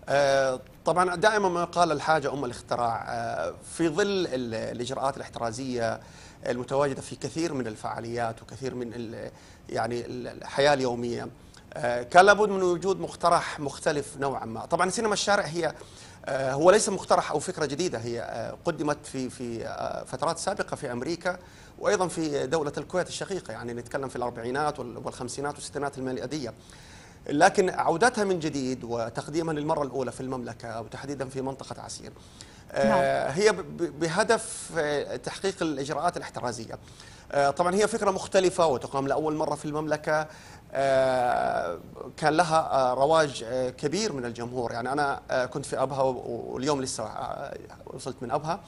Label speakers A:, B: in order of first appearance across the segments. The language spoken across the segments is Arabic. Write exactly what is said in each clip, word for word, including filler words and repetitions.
A: آه، طبعا دائما ما قال الحاجة أم الاختراع. آه، في ظل ال- الإجراءات الاحترازية المتواجدة في كثير من الفعاليات وكثير من ال- يعني ال- الحياة اليومية، آه، كان لابد من وجود مقترح مختلف نوعا ما. طبعا سينما الشارع هي آه، هو ليس مقترح أو فكرة جديدة، هي آه، قدمت في في آه، فترات سابقة في أمريكا وأيضا في دولة الكويت الشقيقة، يعني نتكلم في الأربعينات وال- والخمسينات والستينات الميلادية. لكن عودتها من جديد وتقديمها للمرة الأولى في المملكة وتحديدا في منطقة عسير،
B: نعم.
A: آه، هي ب- بهدف آه، تحقيق الإجراءات الاحترازية. آه، طبعا هي فكرة مختلفة وتقام لأول مرة في المملكة. آه، كان لها آه، رواج آه، كبير من الجمهور. يعني أنا آه، كنت في أبها و- واليوم لسه آه، وصلت من أبها.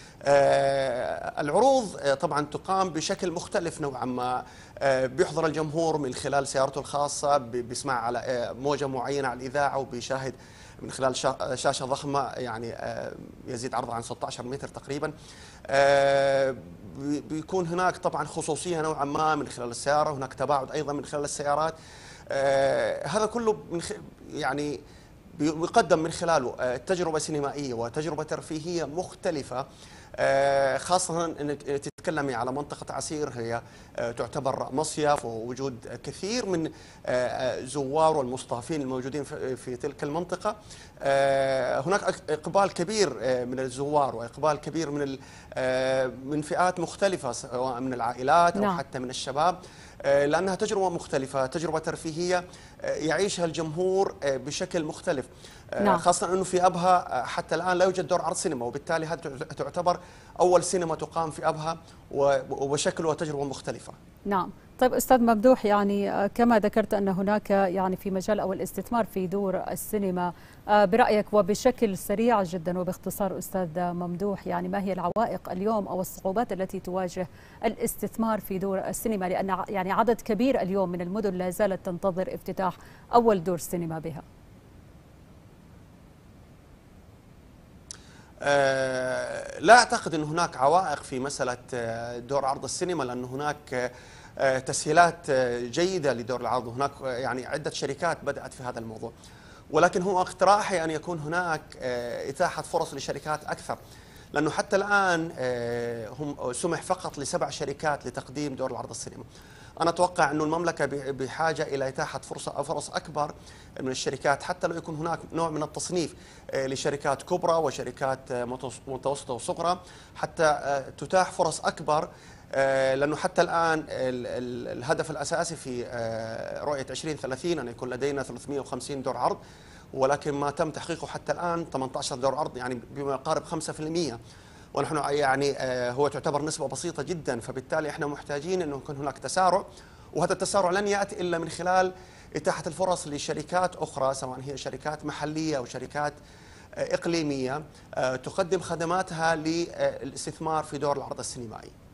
A: آه، العروض آه، طبعا تقام بشكل مختلف نوعا ما. آه، بيحضر الجمهور من خلال سيارته الخاصة، ب- بيسمع على آه، موجة معينة على الإذاعة، وبيشاهد من خلال شا- شاشة ضخمة، يعني آه، يزيد عرضها عن ستة عشر متر تقريبا. آه، بي- بيكون هناك طبعا خصوصية نوعا ما من خلال السيارة، هناك تباعد أيضا من خلال السيارات. آه، هذا كله من خ... يعني بيقدم من خلاله آه، تجربة سينمائية وتجربة ترفيهية مختلفة. آه، خاصة أنك تتكلمي على منطقة عسير، هي آه، تعتبر مصيف، ووجود كثير من آه، آه، زوار والمستضيفين الموجودين في في تلك المنطقة. آه، هناك أق- إقبال كبير آه، من الزوار، وإقبال كبير من ال- آه، من فئات مختلفة، سواء من العائلات أو
B: نعم.
A: حتى من الشباب. آه، لأنها تجربة مختلفة، تجربة ترفيهية آه، يعيشها الجمهور آه، بشكل مختلف. آه،
B: نعم.
A: خاصة أنه في أبها آه، حتى الآن لا يوجد دور عرض سينما، وبالتالي هذه تعتبر أول سينما تقام في أبها، و- وبشكل وتجربة مختلفة.
B: نعم. طيب أستاذ ممدوح، يعني آه، كما ذكرت أن هناك يعني في مجال أو الاستثمار في دور السينما، آه، برأيك وبشكل سريع جدا وباختصار أستاذ ممدوح، يعني ما هي العوائق اليوم أو الصعوبات التي تواجه الاستثمار في دور السينما، لأن ع- يعني عدد كبير اليوم من المدن لا زالت تنتظر افتتاح أول دور سينما بها؟
A: آه، لا أعتقد أن هناك عوائق في مسألة آه، دور عرض السينما، لأن هناك آه، تسهيلات آه، جيدة لدور العرض، وهناك آه، يعني عدة شركات بدأت في هذا الموضوع. ولكن هو اقتراحي أن يكون هناك آه، إتاحة فرص لشركات أكثر، لأنه حتى الآن آه، هم سمح فقط لسبع شركات لتقديم دور العرض السينما. أنا أتوقع أن المملكة ب- بحاجة إلى إتاحة فرصة أو فرص أكبر من الشركات، حتى لو يكون هناك نوع من التصنيف آه، لشركات كبرى وشركات آه، متوس- متوسطة وصغرى، حتى آه، تتاح فرص أكبر. آه، لأنه حتى الآن ال- ال- الهدف الأساسي في آه، رؤية عشرين ثلاثين أن يكون لدينا ثلاثمئة وخمسين دور عرض، ولكن ما تم تحقيقه حتى الآن ثمانية عشر دور عرض، يعني بما يقارب خمسة بالمئة. ونحن يعني آه، هو تعتبر نسبة بسيطة جدا، فبالتالي احنا محتاجين انه يكون هناك تسارع، وهذا التسارع لن ياتي الا من خلال اتاحة الفرص لشركات اخرى، سواء هي شركات محلية او شركات آه، اقليمية، آه، تقدم خدماتها للاستثمار في دور العرض السينمائي.